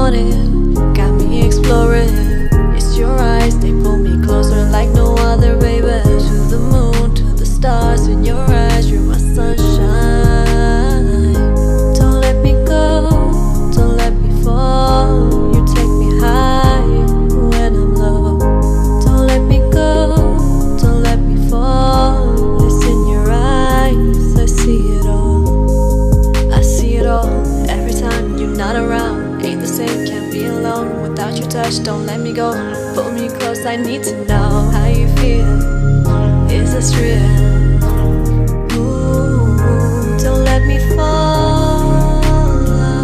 motive, got me exploring. It's your eyes, they pull me closer like no other, baby. To the moon, to the stars in your eyes, you're my sunshine. Don't let me go, don't let me fall. You take me high when I'm low. Don't let me go, don't let me fall. It's in your eyes, I see it all. I see it all, every time you're not around. Ain't the same, can't be alone without your touch. Don't let me go, pull me close, I need to know how you feel. Is this real? Ooh, don't let me fall.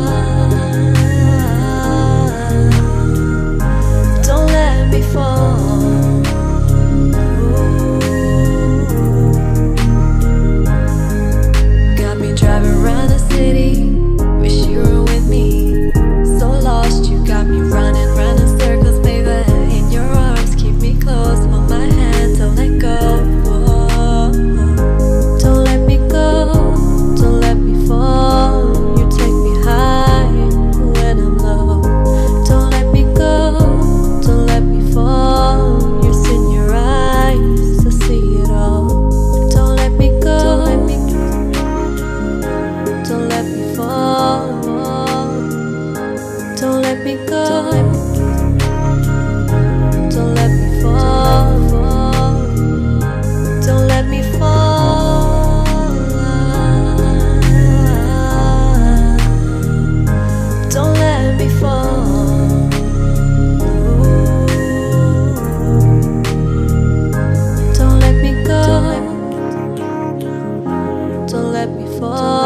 Don't let me fall. Got me driving around the city, wish you were with me. So lost, you got me running round in circles, baby. In your arms, keep me close, hold my hand, don't let go. Whoa. Don't let me go, don't let me fall. You take me high when I'm low. Don't let me go, don't let me fall. It's in your eyes, I see it all. Don't let me go, don't let me fall. Don't let me go, don't let me fall. Don't let me fall. Don't let me fall. Don't let me go, don't let me fall.